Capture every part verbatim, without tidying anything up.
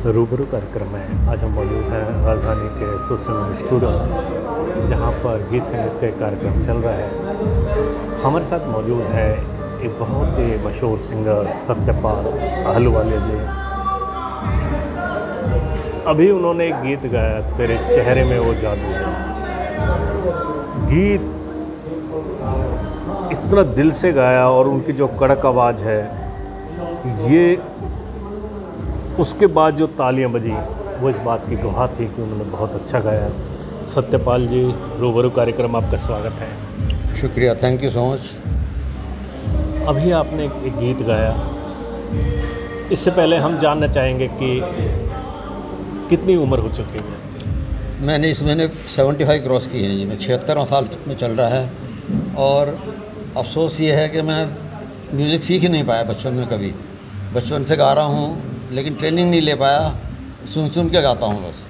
रूबरू कार्यक्रम में आज हम मौजूद हैं राजधानी के सुसिम स्टूडियो में, जहाँ पर गीत संगीत का एक कार्यक्रम चल रहा है। हमारे साथ मौजूद है एक बहुत ही मशहूर सिंगर सत्यपाल अहलुवालिया जी। अभी उन्होंने एक गीत गाया, तेरे चेहरे में वो जादू है। गीत इतना दिल से गाया और उनकी जो कड़क आवाज़ है, ये उसके बाद जो तालियां बजी वो इस बात की गवाह थी कि उन्होंने बहुत अच्छा गाया। सत्यपाल जी, रूबरू कार्यक्रम आपका स्वागत है। शुक्रिया, थैंक यू सो मच। अभी आपने एक गीत गाया, इससे पहले हम जानना चाहेंगे कि कितनी उम्र हो चुकी है? मैंने इस महीने पचहत्तर क्रॉस की है जी। मैं छिहत्तरवां साल में चल रहा है और अफसोस ये है कि मैं म्यूज़िक सीख ही नहीं पाया बचपन में कभी। बचपन से गा रहा हूँ लेकिन ट्रेनिंग नहीं ले पाया, सुन सुन के गाता हूँ बस।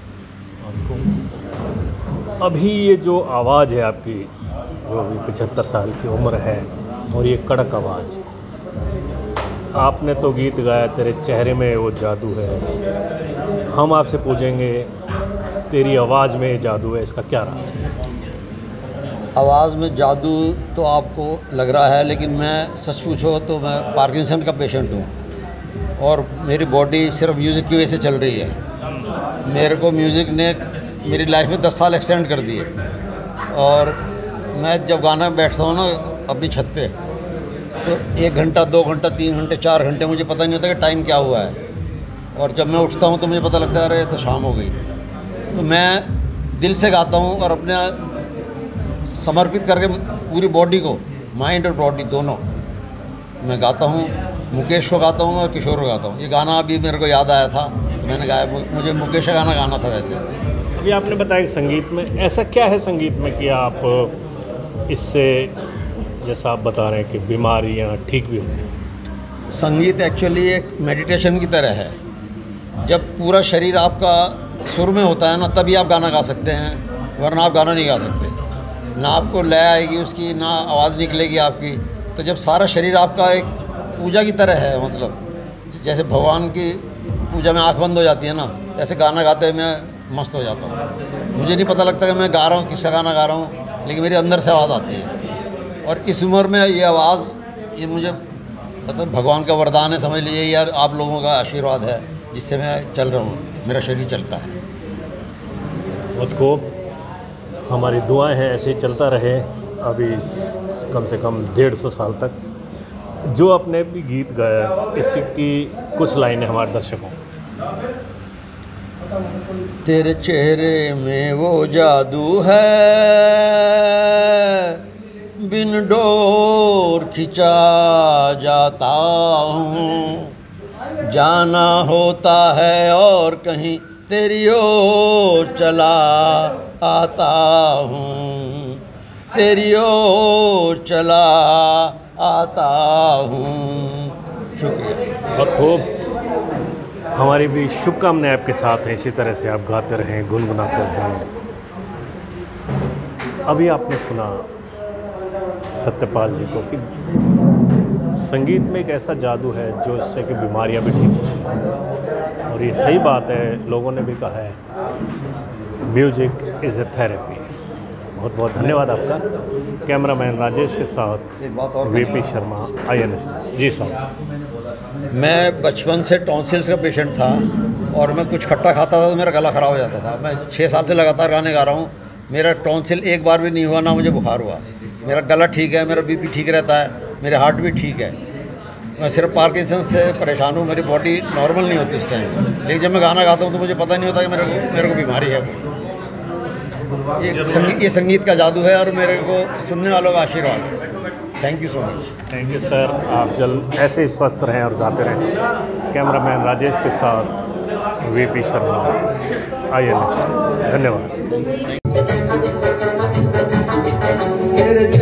अभी ये जो आवाज़ है आपकी, जो अभी पचहत्तर साल की उम्र है और ये कड़क आवाज़, आपने तो गीत गाया तेरे चेहरे में वो जादू है। हम आपसे पूछेंगे तेरी आवाज़ में जादू है, इसका क्या राज है? आवाज़ में जादू तो आपको लग रहा है, लेकिन मैं सच पूछो तो मैं पार्किंसन का पेशेंट हूँ और मेरी बॉडी सिर्फ म्यूज़िक की वजह से चल रही है। मेरे को म्यूज़िक ने मेरी लाइफ में दस साल एक्सटेंड कर दिए और मैं जब गाना बैठता हूँ ना अपनी छत पे, तो एक घंटा, दो घंटा, तीन घंटे, चार घंटे मुझे पता नहीं होता कि टाइम क्या हुआ है। और जब मैं उठता हूँ तो मुझे पता लगता है अरे तो शाम हो गई। तो मैं दिल से गाता हूँ और अपने समर्पित करके पूरी बॉडी को, माइंड और बॉडी दोनों मैं गाता हूँ। मुकेश को गाता हूँ और किशोर को गाता हूँ। ये गाना अभी मेरे को याद आया था, मैंने गाया। मुझे मुकेश का गाना गाना था वैसे। अभी आपने बताया संगीत में ऐसा क्या है संगीत में कि आप इससे, जैसा आप बता रहे हैं कि बीमारियाँ ठीक भी होती हैं? संगीत एक्चुअली एक मेडिटेशन की तरह है। जब पूरा शरीर आपका सुर में होता है ना, तभी आप गाना गा सकते हैं, वरना आप गाना नहीं गा सकते। ना आपको लय आएगी उसकी, ना आवाज़ निकलेगी आपकी। तो जब सारा शरीर आपका एक पूजा की तरह है, मतलब जैसे भगवान की पूजा में आँख बंद हो जाती है ना, ऐसे गाना गाते हुए मैं मस्त हो जाता हूँ। मुझे नहीं पता लगता कि मैं गा रहा हूँ, किसका गाना गा रहा हूँ, लेकिन मेरे अंदर से आवाज़ आती है। और इस उम्र में ये आवाज़, ये मुझे मतलब भगवान का वरदान है, समझ लीजिए, यार आप लोगों का आशीर्वाद है जिससे मैं चल रहा हूँ, मेरा शरीर चलता है। बहुत खूब, हमारी दुआएं हैं ऐसे ही चलता रहे अभी कम से कम डेढ़ सौ साल तक। जो आपने भी गीत गाया, इसकी कुछ लाइनें हमारे दर्शकों। तेरे चेहरे में वो जादू है, बिन डोर खिंचा जाता हूँ, जाना होता है और कहीं तेरी ओर चला आता हूँ, तेरी ओर चला आता हूँ। शुक्रिया। बहुत खूब, हमारी भी शुभकामनाएं आपके साथ हैं। इसी तरह से आप गाते रहें, गुनगुनाते रहें। अभी आपने सुना सत्यपाल जी को कि संगीत में एक ऐसा जादू है जो इससे कि बीमारियां भी ठीक होती हैं, और ये सही बात है। लोगों ने भी कहा है म्यूजिक इज़ ए थेरेपी। बहुत बहुत धन्यवाद आपका। कैमरामैन राजेश के साथ VP Sharma, I N S. जी साहब। मैं बचपन से टॉन्सिल्स का पेशेंट था और मैं कुछ खट्टा खाता था तो मेरा गला ख़राब हो जाता था। मैं छः साल से लगातार गाने गा रहा हूँ, मेरा टॉन्सिल एक बार भी नहीं हुआ, ना मुझे बुखार हुआ। मेरा गला ठीक है, मेरा बीपी ठीक रहता है, मेरे हार्ट भी ठीक है। मैं सिर्फ पार्किंसन से परेशान हूँ, मेरी बॉडी नॉर्मल नहीं होती उस टाइम। लेकिन जब मैं गाना गाता हूँ तो मुझे पता नहीं होता कि मेरे को मेरे को बीमारी है। ये संगीत ये संगीत का जादू है और मेरे को सुनने वालों का आशीर्वाद है। Thank you so much. Thank you sir. आप जल्द ऐसे ही स्वस्थ रहें और गाते रहें। कैमरामैन राजेश के साथ VP Sharma, I N S. धन्यवाद।